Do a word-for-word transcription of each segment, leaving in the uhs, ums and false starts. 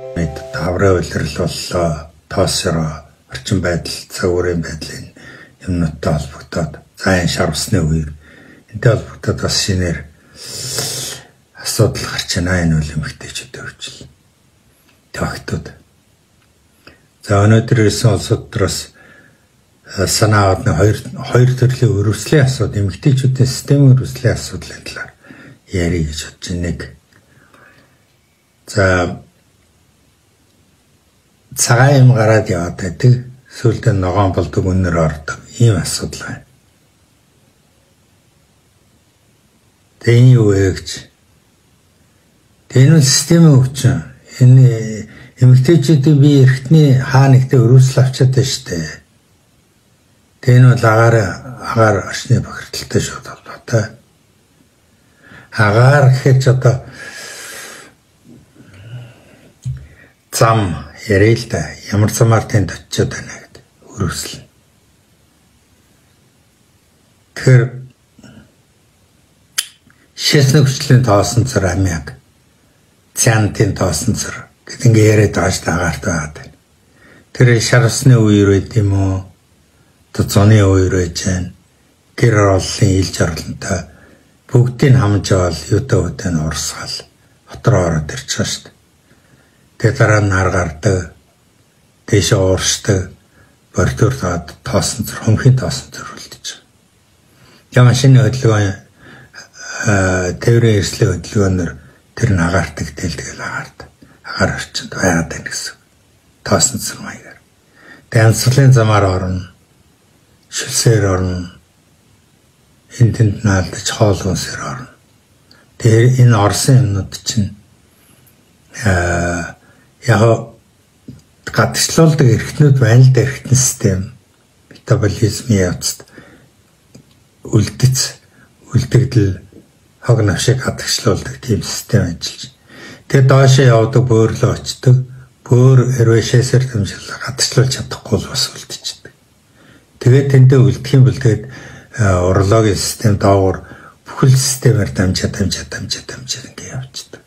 Мэд таврын улирал боллоо, тоосроо, орчин байдал, цагуурын байдлын юмнуудтай холбогдоод зайн шарвсны үеийг энтэй холбогдоод бас шинээр асуудал гарч байна. Энэ үл эмэгтэйчүүдийн хөвчл. Тогтод. За өнөөдөр ирсэн улсууд доос санаа аваад хоёр хоёр төрлийн өрөвслийн асуудал, эмэгтэйчүүдийн системийн өрөвслийн асуудлын талаар ярих гэж бодож байна. Нэг. За цагаан юм гараад яваад байдаг. Сүүлдээ ногоон болдог, үнээр ордог. Ийм асуудал байна. Тэний юу вэ гэж. Энэ системийн өвчин. Энэ эмэгтэйчүүдийн бие эрхтний хаа нэгтээ өрөвсөл авчаад байна шүү дээ. Тэн бол агаар агаар орчны бохирдолтой шууд холбоотой. Агаар гэхэд ч одоо зам ярил л да. Ямар замаар тэнд очиод байна гэдэг өрөвсөл. Тэр шэснэ хүчлийн тоосон цар амиаг цаантын тоосон цар гэдэг ингээ яриад байгаа шүү дээ, агаарт байгаад байна. Тэр шарвсны үеэр байд юм уу? Зуны үеэр байж байна. Гэр орлын ил жарлантай бүгдийг хамж авал юутай үтэн урсгал хотроо ороод ирж байгаа шүү дээ. Тэгээ дараа нь нар гардаг, дэше ууршдаг, бордоор таад тоосон цар, хөмхийн тоосон цар үлдэж байгаа. Тэгээ машины хөдөлгөөн тээврийн эрслийн хөдөлгөөнөөр тэр нь агаардаг тэлдэг л агаард. Агаар орчинд байгаад байна гэсэн. Тоосон цар маягаар. Тэгээ янзлын замаар орно, шүлсээр орно, энэ тэнд наалдаж хоол хүнсээр орно. Тэгээ энэ орсон юмнууд чинь аа яг гадагшлуулдаг эрхтнүүд байна л да, эрхтэн систем метаболизмын явцад үлдэц үлдэгдэл хог навшиг гадагшлуулдаг тийм систем ажиллаж. Тэгээ доошоо явдаг бөөрлөө очдог. Бөөр хэрвээ шээсээр дамжуулаад гадагшлуулж чадахгүй бол бас үлдчихдэг. Тэгээд тэндээ үлдэх юм бол тэгээд урологийн систем доогуур бүхэл системээр дамжаад дамжаад дамжаад дамжаад ингэ явчихдаг.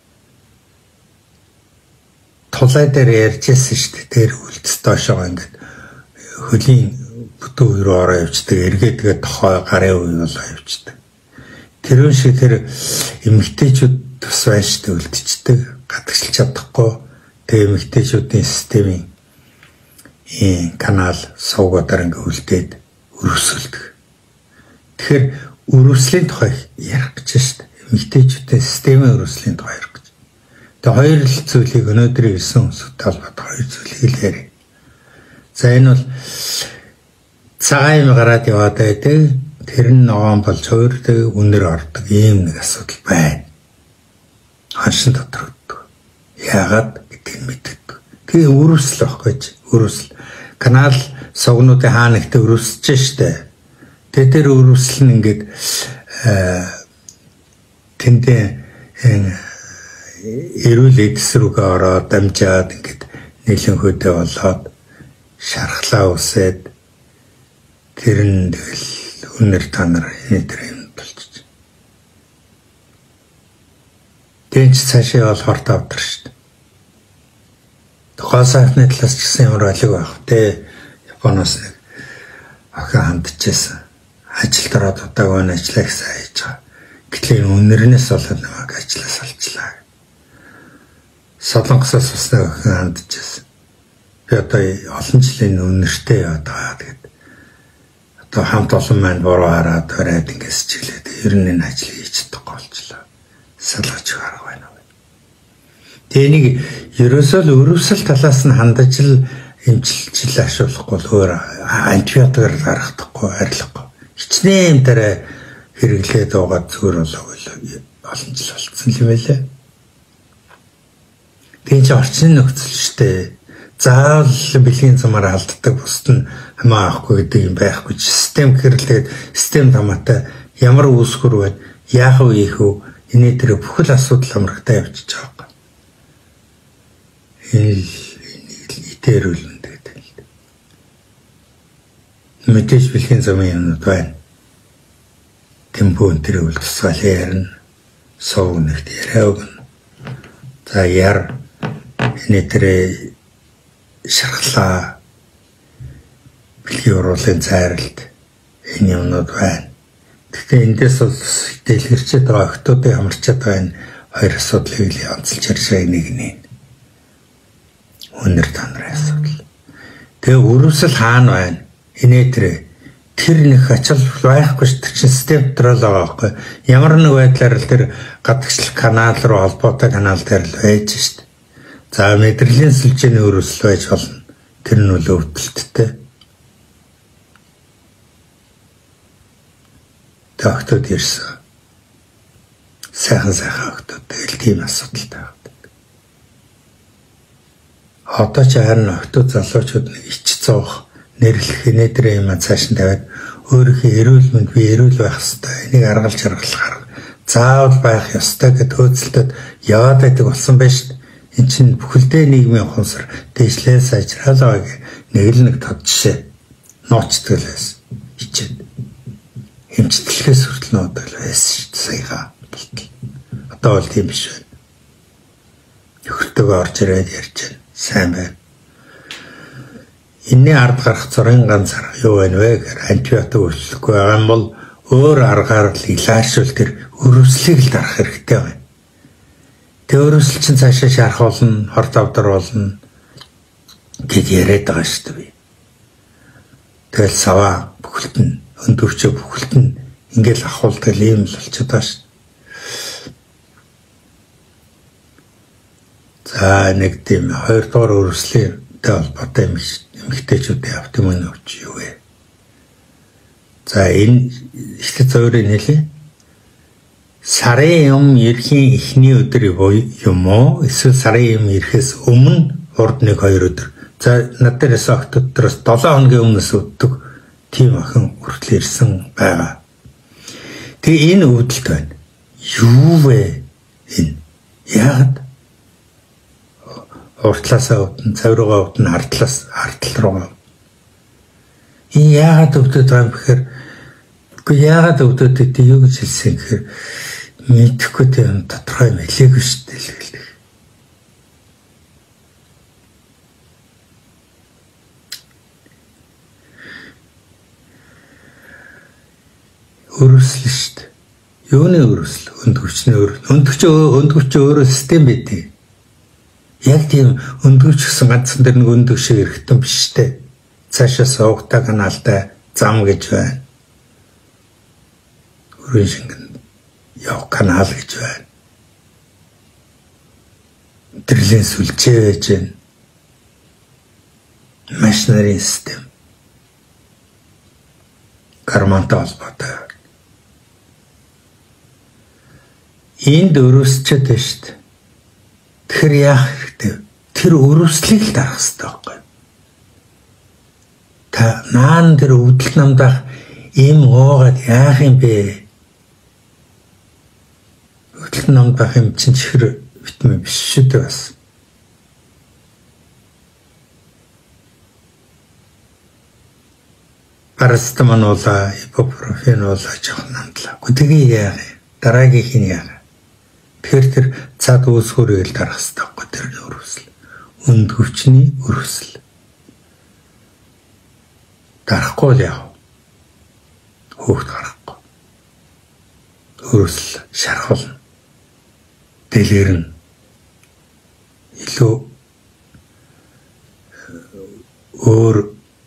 Тулай дээр ярьжсэн шүү дээ. Тэр үлдэс доошоо ингээд хөлийн бүтэн үе рүү ороо явчихдаг. Эргээд тэгээд тохой гарын үе болоо явчихдаг. Тэрүүн шиг тэр эмэгтэйчүүд тус байна шүү дээ, үлдчихдэг. Гадагшилж чадахгүй. Тэгээ эмэгтэйчүүдийн системийн ийм канал сувгуудаар ингээд үлдээд өрөвсөлдөг. Тэгэхээр өрөвслийн тухай ярих гэж шүү дээ. Эмэгтэйчүүдийн системийн өрөвслийн тухай ярих. Тэгээ хоёр л зүйлийг өнөөдөр ирсэн хүмүүстэй холбоотой хоёр зүйлийг л ярив. За энэ бол цагаан юм гараад яваад байдаг. Тэр нь ногоон болж хоёртой үнээр ордог ийм нэг асуудал байна. Ханшин доторгддог. Яагаад гэдгийг мэддэг. Тэгээ өрөвсөл байхгүй ч өрөвсөл. Канал согнуудын хаа нэгтээ өрөвсөж штэ. Тэгээ тэр өрөвсөл нь ингээд тэндээ эрүүл эдс рүүгээ ороод дамжаад ингээд нийлэн хөдөө болоод шархлаа үсээд тэр нь тэгэл үнэр танаар энэ юм болчих. Тэнч цаашаа бол хорт авдар шүү дээ. Тухайн сайхны талаас ч гэсэн ямар алиг байх вэ? Японоос нэг охин хандчихсан. Ажилд ороод удаагүй ажиллаа гэсэн хайж байгаа. Гэтэл үнэрнээс болоод намайг ажиллаас олчлаа. Солонгосоос усны охин хандчихсан. Би одоо олон жилийн үнэртэй яваад байгаа. Тэгээд одоо хамт олон маань буруу хараад барайд ингээс чиглээд ер нь энэ ажлыг хийж чадахгүй болчлаа. Салгаж гарах байна. Тэгээ нэг ерөөсөө л өрөвсөл талаас нь хандаж л эмчилж ашиглахгүй л өөр антибиотикээр гаргахдаггүй, арилгахгүй. Хичнээн дараа хэрэглээд байгаа зүгээр болоогүй олон жил болцсон юм байлаа. Тэгээ чи орчин нөхцөл штэ. Заавал бэлгийн замаар алддаг бусд нь хамаа авахгүй гэдэг юм байхгүй. Систем гэрлээд систем тамаатай ямар үүсгэр байна, яах вэ их үү? Энэ тэр бүхэл асуудал амрагтай явчихж байгаа. Энэ итэрүүлэн гэдэг л. Мэдээж бэлгийн замын юмнууд байна. Темпон тэр үл тусгаал ярина. Сов нэгт яриаг. За яар Энэтрэ шархлаа бэлгийн уруулын зайралд энэ юмнууд байна. Гэхдээ эндээс бол дэлгэрчээд байгаа охтуудын амарчаад байгаа энэ хоёр асуудлыг л онцолж харшаа нэг нэг. Өнөр танрын асуудал. Тэгээ өрөвсөл хаана байна? Энэтрэ тэр нэг ачаал байхгүй ш тэр чинь систем дотор л байгаа байхгүй. Ямар нэг байдлаар л тэр гадагшлах канал руу холбоотой канал дээр л байж шít. За мэдрэлийн сүлжээний өрөвсөл байж болно. Тэр нь үл өвдөлттэй. Тогтод ирсэн. Сайхан сайхан охтод тэгэл тийм асуудалтай байдаг. Одоо ч харин охтод залуучууд нэг ич зоох нэрлэх нэтэр юм цааш нь тавиад өөрийнхөө эрүүл мэнд би эрүүл байх ёстой. Энийг аргалж аргалахаар заавал байх ёстой гэд хөөцөлдөд яваад байдаг болсон байж шít. Эн чинь бүхэлдээ нийгмийн ухамсар дэвшлээ сайжраалаа гэх нэг л нэг тод жишээ ноочтгол байсан. Хичээд хэмжтгэлээс хүртэл нуудаг байсан шүү дээ саяга болтол. Одоо бол тийм биш байна. Хөртөг орж ирээд ярьж байна. Сайн байна. Энэний ард гарах зургийн ганц арга юу байна вэ гэхээр антибиотик өршлөхгүй байгаа юм бол өөр аргаар л илааршуул тэр өрөвслийг л дарах хэрэгтэй байна. Тэр өрөвсөл чинь цаашаа шарах болно, хор давдар болно гэж яриад байгаа шүү дээ. Тэгэл саваа бүхэлд нь өндөвчөө бүхэлд нь ингээл ахуулдаг юм л болчиход байгаа шүү. За нэг тийм хоёрдугаар өрөвслийн холбоотой юм шиг эмэгтэйчүүдийн автомобиль өвч юу вэ? За энэ ихтэй зөвөрийг хэлье. Сарын юм ерхийн эхний өдөр юм уу? Эсвэл сарын юм ирэхээс өмнө урд нэг хоёр өдөр. За над дээрээс октодроос долоо хоногийн өмнөөс өддөг тийм охин хүртэл ирсэн байгаа. Тэгээ энэ өвдөлт байна. Юу вэ? Энэ яагаад уртлаасаа өвдөн, цавиргаа өвдөн, ардлаас ардл руу. Энэ яагаад өвдөд байгаа юм гэхээр үгүй яагаад өвдөд гэдэг юу гэж хэлсэн гэхээр мэдхгүй тийм тодорхой юм хэлээгүй шүү дээ л гэлээ. Өрөвсөл шүү дээ. Юуны өрөвсөл? Өндгөвчний өрөвсөл. Өндгөвч өндгөвч өөрөө систем байдаг. Яг тийм өндгөвч гэсэн ганцхан дээр нэг өндгөвч хэрэгтэн биш дээ. Цаашаа суугтай каналтай зам гэж байна. Өрийн шингэн яв канал гэж байна. Тэрлийн сүлжээ байж байна. Машинерийн систем. Кармантай холбоотой. Энд өрөвсчээд байна шүү дээ. Тэр яах хэрэгтэй? Тэр өрөвслийг л дарах хэрэгтэй байхгүй. Та наан тэр өвдөл намдах им гоогаад яах юм бэ? Өвдөл намдах юм чинь чихэр витамин биш шүү дээ бас. Парацетамол уула, ибупрофен уула жоохон намдлаа. Үгүй яах вэ? Дараагийнх нь яах вэ? Тэгэхээр тэр цаад үүсгүүрийг л дарах хэрэгтэй байхгүй тэр өрөвсөл. Өндгөвчний өрөвсөл. Дарахгүй л яав. Хөөхт гарахгүй. Өрөвсөл шархуулна. Дэлгэрнэ. Илүү өөр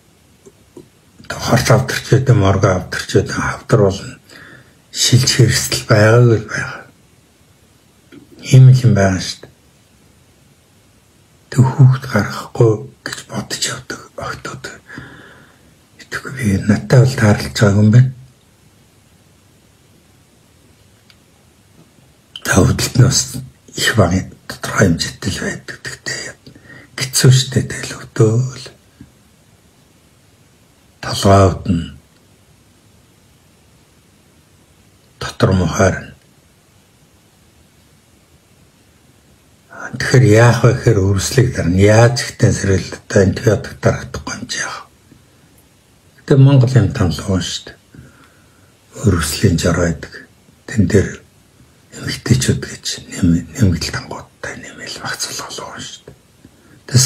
хорч авдарчээд морга авдарчээд хавдар болно. Шилж хэрсэл байгаагүй л байгаа. Ийм юм байна шүү дээ. Тэг хүүхд гаргахгүй гэж бодож явдаг охтууд. Итгэв би надтай бол таарлаж байгаа юм байна. Тавдлтнаас их багын тодорхой хэмжээтэй л байдаг. Тэгтээ хэцүү шүү дээ тэгэл өвдөөл. Толгой өвдөн. Дотор мухаар. Тэгэхээр яах вэ гэхээр өрөвслийг дарна. Яаж ихтэй сэрэлттэй антибиотик дарагдахгүй юм чи яах. Гэтэ Монгол юм томлоо шүү дээ. Өрөвслийн жар байдаг. Тэн дээр эмэгтэйчүүд гэж нэмэгдэл тангуудтай нэмэл багцлголоо шүү дээ.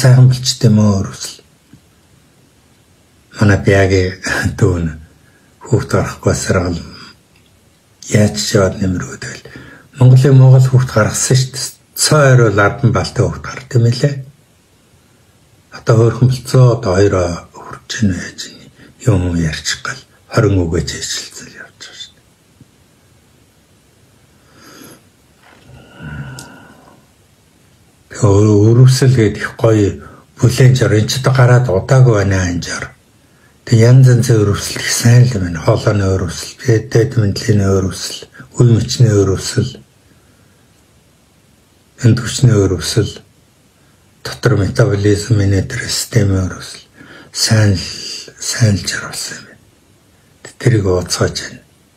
сайхан болчтой юм уу өрөвсөл. Манай бягийн дүүн хүүхд гарахгүй саргал яаж ч яваад нэмрүүд байл. Монголын Монгол хүүхд гаргасан шүү дээ. Цаа орой ладан балтай хүүхд гард юм лээ. Одоо хөөрхөн болцоо одоо хоёроо хүрч ийн байж юм ярьчих гал хорин үгэж ажилласан явж байгаа шүү дээ. Тэгээ өрөвсөл гэдэг их гоё бүлээн жор энэ ч одоо гараад удаагүй байна анжаар. Тэг янз янзын өрөвсөл их сайн л байна. Хоолойны өрөвсөл, дэд мэндлийн өрөвсөл, үе мөчний өрөвсөл, энд хүчний өрөвсөл, дотор метаболизм менежер системийн өрөвсөл сайн л сайн л жаргалсан юм байна. Тэрийг ууцгааж байна.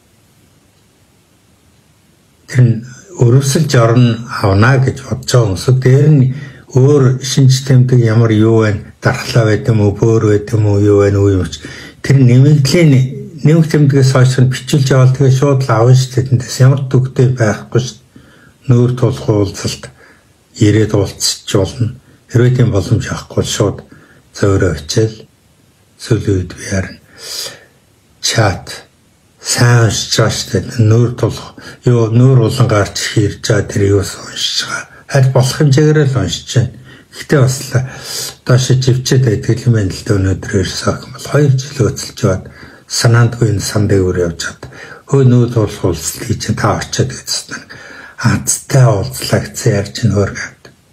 Тэр нь өрөвсөл жорн авна гэж бодож байгаа хүмүүс дээр нь өөр шинж тэмдэг ямар юу байна, дархлаа байд юм уу, бөөр байд юм уу, юу байна уу юм ч тэр нэмэгдлийн нэмэг тэмдгээс хойш нь бичүүлж явал тэгээ шууд л авна шүү дээ. Тэндээс ямар төгтэй байхгүй шүү дээ. Нүүр тулах уулзалт ирээд уулзч болно. Хэрвээ тийм боломж авахгүй шууд зөөрөө очил сүлүүд би харна. Чат сайн уншиж байгаа шүү дээ. Нүүр тулах юу нүүр улан гарч ирж байгаа тэр юус уншиж байгаа. Аль болох хэмжээгээр л уншиж байна. Гэхдээ бас доош живчээд байдаг юм байна л да өнөөдөр ирсэн юм бол хоёр жил өцөлж яваад санаандгүй энэ сан дээгүүр явж чад. Хөө нүүр тулах уулзалт хийж та очиод гэсэн. Азтай уулзлаа гэсэн ярьж нөөргөө.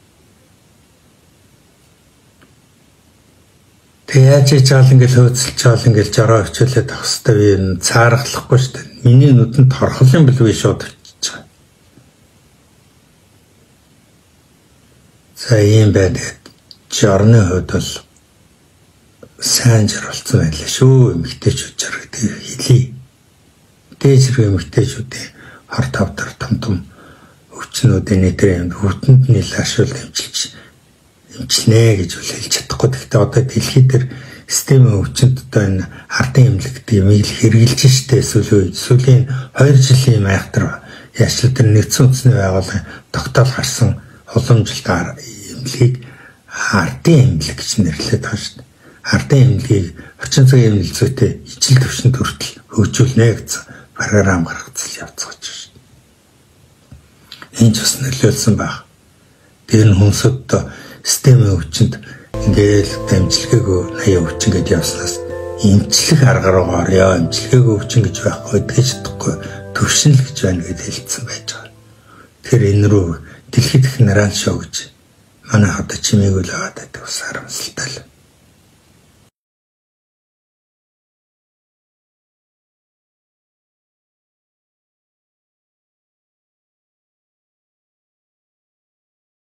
Тэгээ яаж хийж байгаа ингээл хөөцөлж байгаа ингээл жороо хичүүлээд авах хэрэгтэй би энэ цаарахлахгүй шүү дээ. Миний нүдэнд торхол юм бэл би шууд очиж байгаа. За ийм байна. Жорны хувьд бол сайн жаргалцсан байлаа шүү. Эмэгтэйчүүд жаргал тэгээ хэлий. Дээж хэрэг эмэгтэйчүүдийн хор тавдар том том өвчнүүдийн нэтэр юм хөтөнд нь лашуул дэмжилж эмчилнэ гэж үл хэлж чадахгүй. Гэхдээ одоо дэлхийд дээр системийн өвчнөд одоо энэ ардын эмнэлэгт юм ил хэрэгжилж штэ эсвэл сүүлийн хоёр жилийн майхтар яачлал дээр нэгдсэн үндэсний байгууллагын тогтоол гарсан уламжлалт эмнэлгийг ардын эмнэлэг гэж нэрлэдэг байгаа штэ. Ардын эмнэлгийг орчин цагийн эмнэлэг зүйтэй ижил төвшөнд хүртэл хөгжүүлнэ гэсэн програм гаргацсан явцгааж штэ. Энэ ч бас нөлөөлсөн баг. Тэр нь хүнсэд системийн өвчнөд ингээл дамжлагаагүй хаяа өвчин гэж явснаас эмчлэх арга руугаар яа эмчлэгээгүй өвчин гэж байхгүй гэж чадахгүй төвшинл гэж байна гэж хэлсэн байж байгаа. Тэр энэ рүү дэлхийд их наран шоу гэж манай хата чимээг л аваад байдаг ус харамсалтай л.